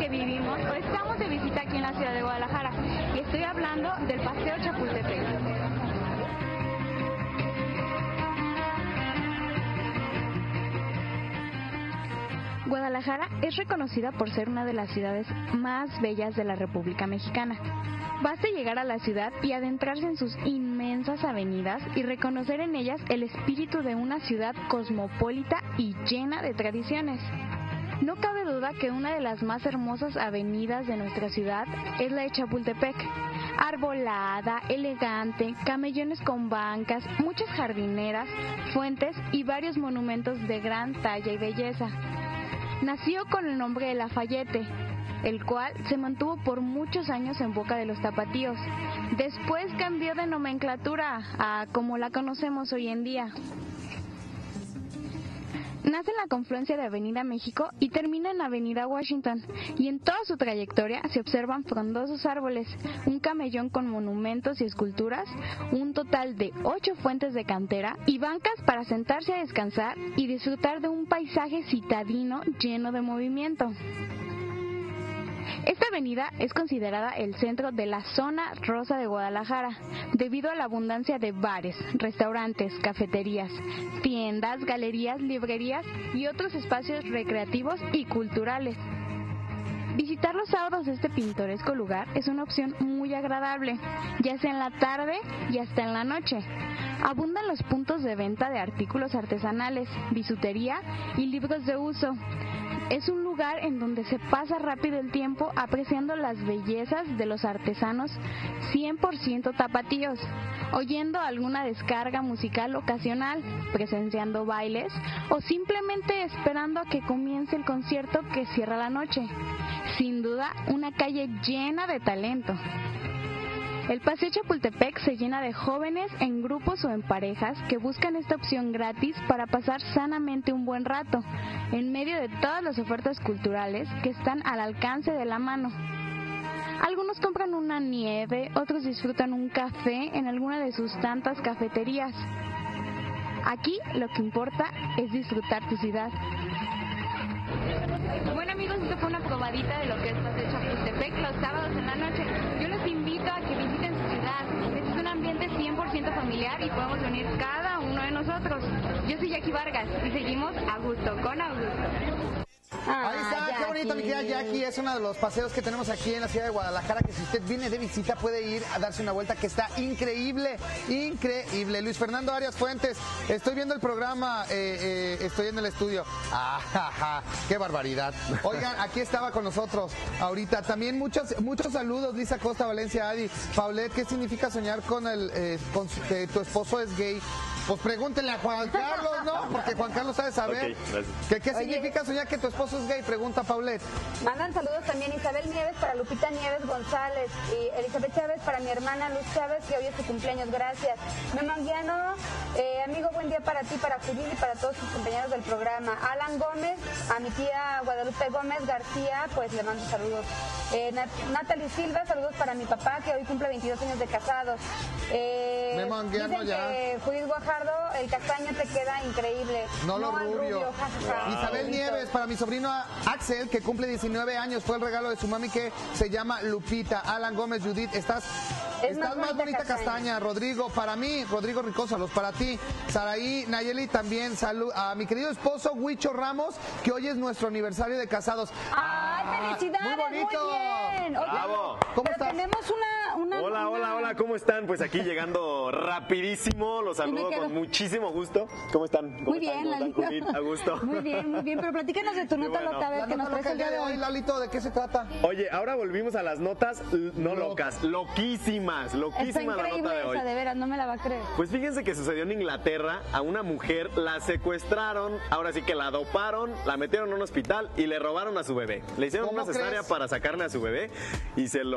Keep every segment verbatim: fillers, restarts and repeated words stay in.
que vivimos o estamos de visita aquí en la ciudad de Guadalajara. Y estoy hablando del Paseo Chapultepec. Guadalajara es reconocida por ser una de las ciudades más bellas de la República Mexicana. Basta llegar a la ciudad y adentrarse en sus inmensas avenidas y reconocer en ellas el espíritu de una ciudad cosmopolita y llena de tradiciones. No cabe duda que una de las más hermosas avenidas de nuestra ciudad es la de Chapultepec. Arbolada, elegante, camellones con bancas, muchas jardineras, fuentes y varios monumentos de gran talla y belleza. Nació con el nombre de Lafayette, el cual se mantuvo por muchos años en boca de los tapatíos. Después cambió de nomenclatura a como la conocemos hoy en día. Nace en la confluencia de Avenida México y termina en Avenida Washington, y en toda su trayectoria se observan frondosos árboles, un camellón con monumentos y esculturas, un total de ocho fuentes de cantera y bancas para sentarse a descansar y disfrutar de un paisaje citadino lleno de movimiento. Esta avenida es considerada el centro de la zona rosa de Guadalajara, debido a la abundancia de bares, restaurantes, cafeterías, tiendas, galerías, librerías y otros espacios recreativos y culturales. Visitar los sábados este pintoresco lugar es una opción muy agradable, ya sea en la tarde y hasta en la noche. Abundan los puntos de venta de artículos artesanales, bisutería y libros de uso. Es un lugar en donde se pasa rápido el tiempo apreciando las bellezas de los artesanos cien por ciento tapatíos, oyendo alguna descarga musical ocasional, presenciando bailes o simplemente esperando a que comience el concierto que cierra la noche. Sin duda, una calle llena de talento. El Paseo Chapultepec se llena de jóvenes en grupos o en parejas que buscan esta opción gratis para pasar sanamente un buen rato, en medio de todas las ofertas culturales que están al alcance de la mano. Algunos compran una nieve, otros disfrutan un café en alguna de sus tantas cafeterías. Aquí lo que importa es disfrutar tu ciudad. Bueno amigos, esto fue una probadita de lo que es Paseo Chapultepec los sábados en la noche. Yo los invito a que visiten su ciudad. Este es un ambiente cien por ciento familiar y podemos venir cada uno de nosotros. Yo soy Jackie Vargas y seguimos a gusto con Augusto. Ah, ahí está, Jackie. Qué bonito, mi querida Jackie. Es uno de los paseos que tenemos aquí en la ciudad de Guadalajara, que si usted viene de visita puede ir a darse una vuelta, que está increíble, increíble. Luis Fernando Arias Fuentes, estoy viendo el programa, eh, eh, estoy en el estudio. Ah, ja, ja, qué barbaridad. Oigan, aquí estaba con nosotros ahorita. También muchos, muchos saludos, Lisa Costa, Valencia, Adi. Paulette, ¿qué significa soñar con el, eh, con que tu esposo es gay? Pues pregúntenle a Juan Carlos, ¿no? Porque Juan Carlos sabe saber. Okay, ¿Qué, qué significa soñar que tu esposo es gay? Pregunta Paulette. Mandan saludos también Isabel Nieves para Lupita Nieves González y Elizabeth Chávez para mi hermana Luz Chávez, que hoy es su cumpleaños, gracias. Memo Anguiano, eh, amigo, buen día para ti, para Judith y para todos sus compañeros del programa. Alan Gómez, a mi tía Guadalupe Gómez García, pues le mando saludos. Eh, Nat Natalie Silva, saludos para mi papá, que hoy cumple veintidós años de casados. Eh, Memo Anguiano dicen ya. que Judith Guajardo, el castaño te queda increíble. No, no lo rubio. rubio ja, ja, ja. Wow. Isabel Nieves, para mi sobrino Axel, que cumple diecinueve años, fue el regalo de su mami, que se llama Lupita. Alan Gómez, Judith, estás, es estás más, más bonita castaña. castaña. Rodrigo, para mí, Rodrigo Ricósalos, para ti. Saraí, Nayeli también, salud. A mi querido esposo Huicho Ramos, que hoy es nuestro aniversario de casados. ¡Ay, ah, felicidades! Muy bonito. Muy bien. Oye, ¡bravo! ¿Cómo estás? Tenemos una, una, hola, una... hola, hola, ¿cómo están? Pues aquí llegando rapidísimo, los saludo con muchísimo gusto. ¿Cómo están? ¿Cómo muy están? bien, ¿Cómo están, a gusto. Muy bien, muy bien, pero platícanos de tu nota, bueno. Lota, a ver, que nos traes el día de hoy. Lalito, ¿de qué se trata? Oye, ahora volvimos a las notas, no locas, loquísimas, loquísima la nota de hoy. Esa, de veras, no me la va a creer. Pues fíjense que sucedió en Inglaterra, a una mujer la secuestraron, ahora sí que la doparon, la metieron en un hospital y le robaron a su bebé. Le hicieron una cesárea para sacarle a su bebé y se lo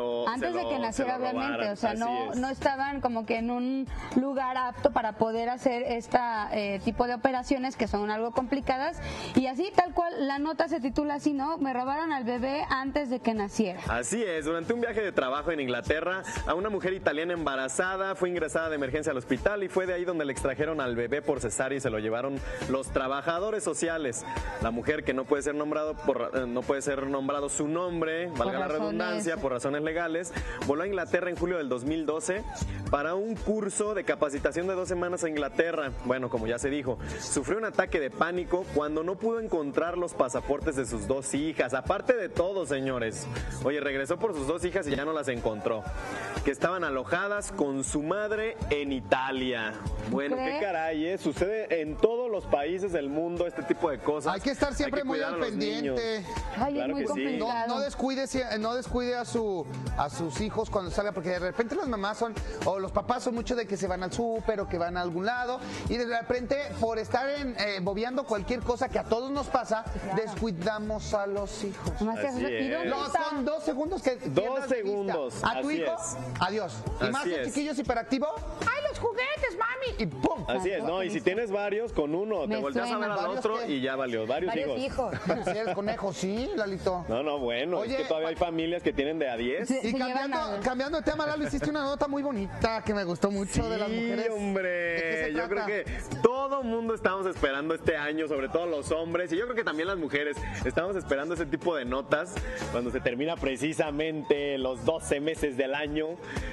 lo Antes se de lo- que naciera, se lo robaran. obviamente, o sea, Así no, es. no estaban como que en un lugar apto para poder hacer este eh, tipo de operaciones que son algo complicadas, y así tal cual la nota se titula así, ¿no? Me robaron al bebé antes de que naciera. Así es, durante un viaje de trabajo en Inglaterra, a una mujer italiana embarazada fue ingresada de emergencia al hospital y fue de ahí donde le extrajeron al bebé por cesárea y se lo llevaron los trabajadores sociales. La mujer, que no puede ser nombrado por, eh, no puede ser nombrado su nombre, valga la razones- redundancia, por razones legales, voló a Inglaterra en julio del dos mil doce para un curso de capacitación de dos semanas a Inglaterra. Bueno, como ya se dijo, sufrió un ataque de pánico cuando no pudo encontrar los pasaportes de sus dos hijas. Aparte de todo, señores. Oye, regresó por sus dos hijas y ya no las encontró. Que estaban alojadas con su madre en Italia. Bueno, ¿Crees? qué caray, ¿eh? Sucede en todos los países del mundo este tipo de cosas. Hay que estar siempre Hay que muy cuidar al a los pendiente. niños. Ay, Claro es muy que sí. complicado. No, no descuide, si- no descuide a su a sus hijos cuando salga, porque de repente las mamás son, o los papás son mucho de que se van al súper o que van a algún lado, y de repente por estar en, eh, bobeando cualquier cosa que a todos nos pasa, descuidamos a los hijos. Nomás te Así haces- ¿y dónde es. No, está? son dos segundos que pierdas de vista. segundos, A tu así hijo, es. adiós. Y Así más el es. chiquillo es hiperactivo. ¡Ay, los juguetes, mami! Y ¡pum! Así es, no, y si tienes varios, con uno, Me te volteas a ver suena. al ¿Varios otro qué? y ya valió. Varios, Varios hijos. hijos. Si eres conejo, sí, Lalito. No, no, bueno, Oye, es que todavía hay familias que tienen de a diez. Sí. Y Se cambiando, llevan a- cambiando de tema, Lalo, hiciste una nota muy bonita que me gustó mucho de las Sí, mujeres. ¿De qué hombre, se yo creo trata? que todo mundo estamos esperando este año, sobre todo los hombres, y yo creo que también las mujeres, estamos esperando ese tipo de notas cuando se termina precisamente los doce meses del año.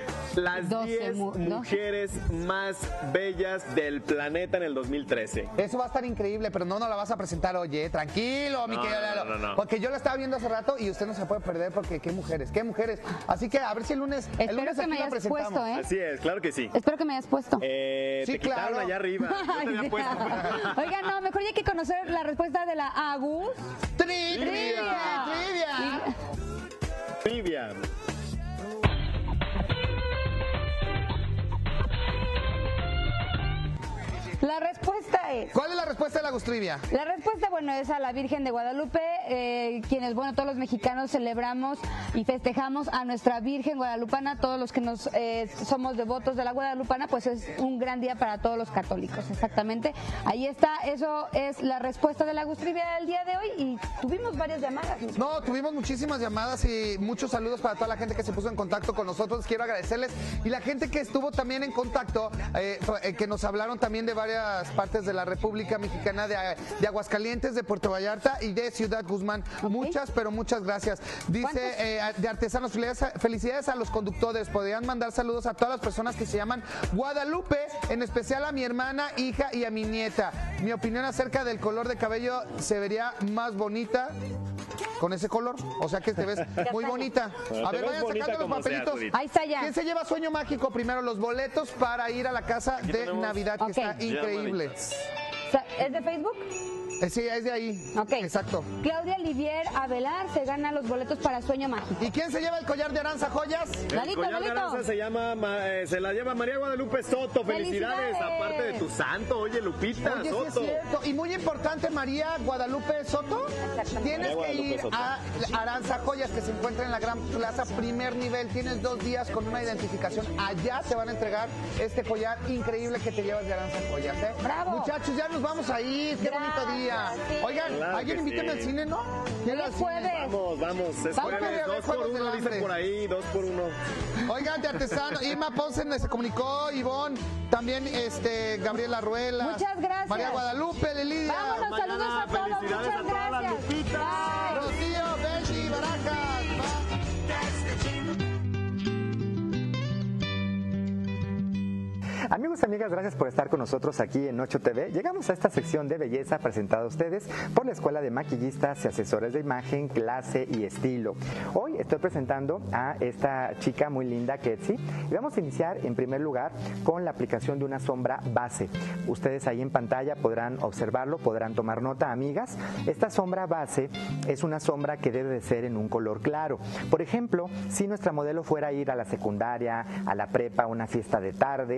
Las doce diez mu- ¿no? mujeres más bellas del planeta en el dos mil trece. Eso va a estar increíble, pero no nos la vas a presentar, oye, tranquilo, mi No, querido no, Lalo. no, no, no. Porque yo la estaba viendo hace rato y usted no se puede perder porque qué mujeres, qué mujeres. Así que a ver si el lunes, el Espero lunes que aquí me la hayas presentamos. puesto, ¿eh? Así es, claro que sí. Espero que me hayas puesto. Eh, Sí, te quitaron claro. allá arriba. Yo te había Ay, puesto. Oiga, no, mejor ya hay que conocer la respuesta de la Agus. Tri- Trivia. Trivia. Trivia. La respuesta es... ¿Cuál es la respuesta de la Gustrivia? La respuesta, bueno, es a la Virgen de Guadalupe, eh, quienes, bueno, todos los mexicanos celebramos y festejamos a nuestra Virgen guadalupana. Todos los que nos eh, somos devotos de la guadalupana, pues es un gran día para todos los católicos, exactamente. Ahí está, eso es la respuesta de la Gustrivia del día de hoy, y tuvimos varias llamadas. No, tuvimos muchísimas llamadas y muchos saludos para toda la gente que se puso en contacto con nosotros. Quiero agradecerles. Y la gente que estuvo también en contacto, eh, eh, que nos hablaron también de varias partes de la República Mexicana, de, de Aguascalientes, de Puerto Vallarta y de Ciudad Guzmán. Ok. Muchas, pero muchas gracias. Dice, ¿Cuántos? eh, de artesanos, felicidades, felicidades a los conductores. Podrían mandar saludos a todas las personas que se llaman Guadalupe, en especial a mi hermana, hija y a mi nieta. Mi opinión acerca del color de cabello, se vería más bonita con ese color. O sea que te ves muy bonita. Bueno, A te ver, ves vayan bonita sacando los como seas, papelitos. Judith. Ahí está ya. ¿Quién se lleva sueño mágico primero? Los boletos para ir a la casa de tenemos. Navidad, que Ok. está increíble. O sea, ¿es de Facebook? Eh, Sí, es de ahí. Ok. Exacto. Claudia Livier Avelar se gana los boletos para Sueño Mágico. ¿Y quién se lleva el collar de Aranza Joyas? El Lalito, collar de Lalito. Aranza se llama, ma- eh, se la lleva María Guadalupe Soto. Felicidades, ¡Felicidades! aparte de tu santo, oye Lupita Oye, sí es Soto. cierto. Y muy importante, María Guadalupe Soto, tienes María que Guadalupe ir Soto. a Aranza Joyas, que se encuentra en la Gran Plaza, primer nivel. Tienes dos días con una identificación. Allá te van a entregar este collar increíble que te llevas de Aranza Joyas. ¿eh? ¡Bravo! Muchachos, ya nos vamos a ir. Qué bonito Gracias, día. sí. Oigan, Claro alguien que invítame sí. al cine, ¿no? ¿Quién Hoy al es cine? jueves. Vamos, vamos, es Vamos a jueves, ver dos por Juegos del uno, dice Hambre. por ahí, dos por uno. Oigan, de artesano, Irma Ponce se comunicó, Ivonne, también este Gabriela Ruela. Muchas gracias. María Guadalupe, Lelidia. Vámonos, Mañana, saludos a todos. felicidades Muchas a todas las gracias. Lupitas. Bye. Rocío, Betty, Barajas. Amigos y amigas, gracias por estar con nosotros aquí en ocho T V. Llegamos a esta sección de belleza presentada a ustedes por la Escuela de Maquillistas y Asesores de Imagen, Clase y Estilo. Hoy estoy presentando a esta chica muy linda, Ketsi, y vamos a iniciar en primer lugar con la aplicación de una sombra base. Ustedes ahí en pantalla podrán observarlo, podrán tomar nota, amigas. Esta sombra base es una sombra que debe de ser en un color claro. Por ejemplo, si nuestra modelo fuera a ir a la secundaria, a la prepa, a una fiesta de tarde,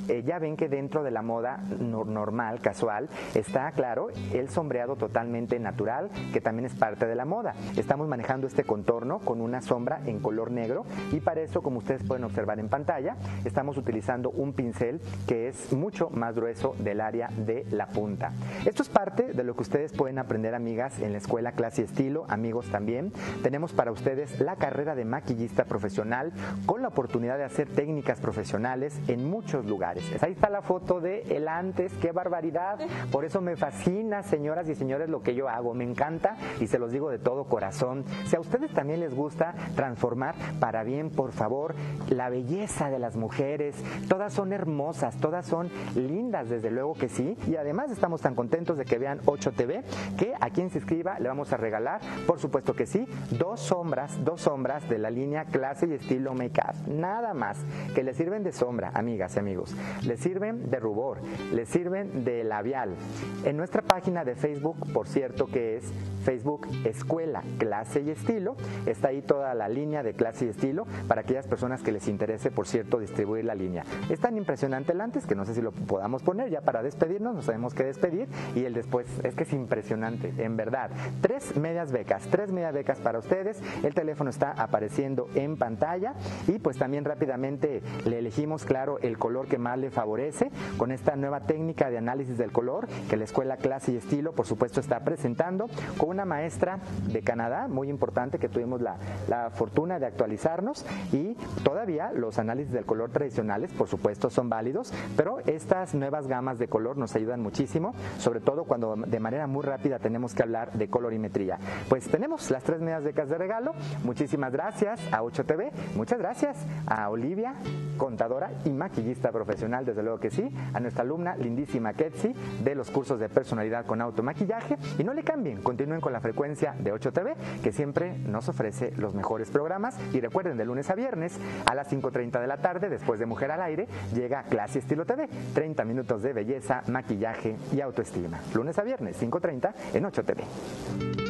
eh, ya ven que dentro de la moda no, normal, casual, está, claro, el sombreado totalmente natural, que también es parte de la moda. Estamos manejando este contorno con una sombra en color negro y para eso, como ustedes pueden observar en pantalla, estamos utilizando un pincel que es mucho más grueso del área de la punta. Esto es parte de lo que ustedes pueden aprender, amigas, en la escuela Clase y Estilo, amigos también. Tenemos para ustedes la carrera de maquillista profesional con la oportunidad de hacer técnicas profesionales en muchos lugares. Ahí está la foto de el antes, qué barbaridad. Por eso me fascina, señoras y señores, lo que yo hago. Me encanta y se los digo de todo corazón. Si a ustedes también les gusta transformar para bien, por favor, la belleza de las mujeres, todas son hermosas, todas son lindas, desde luego que sí. Y además estamos tan contentos de que vean ocho T V que a quien se inscriba le vamos a regalar, por supuesto que sí, dos sombras, dos sombras de la línea Clase y Estilo Makeup. Nada más, que les sirven de sombra, amigas y amigos. Les sirven de rubor, les sirven de labial. En nuestra página de Facebook, por cierto, que es Facebook Escuela Clase y Estilo, está ahí toda la línea de Clase y Estilo para aquellas personas que les interese, por cierto, distribuir la línea. Es tan impresionante el antes que no sé si lo podamos poner ya para despedirnos, nos tenemos que despedir, y el después es que es impresionante, en verdad. Tres medias becas, tres medias becas para ustedes. El teléfono está apareciendo en pantalla y pues también rápidamente le elegimos, claro, el color que más le favorece con esta nueva técnica de análisis del color que la Escuela Clase y Estilo, por supuesto, está presentando con una maestra de Canadá muy importante que tuvimos la, la fortuna de actualizarnos, y todavía los análisis del color tradicionales, por supuesto, son válidos, pero estas nuevas gamas de color nos ayudan muchísimo, sobre todo cuando de manera muy rápida tenemos que hablar de colorimetría. Pues tenemos las tres medias becas de regalo. Muchísimas gracias a ocho T V, muchas gracias a Olivia, contadora y maquillista profesional, desde luego que sí, a nuestra alumna lindísima Ketsi de los cursos de personalidad con automaquillaje, y no le cambien, continúen con la frecuencia de ocho T V, que siempre nos ofrece los mejores programas. Y recuerden, de lunes a viernes a las cinco treinta de la tarde, después de Mujer al Aire, llega Clase y Estilo T V, treinta minutos de belleza, maquillaje y autoestima. Lunes a viernes, cinco treinta en ocho T V.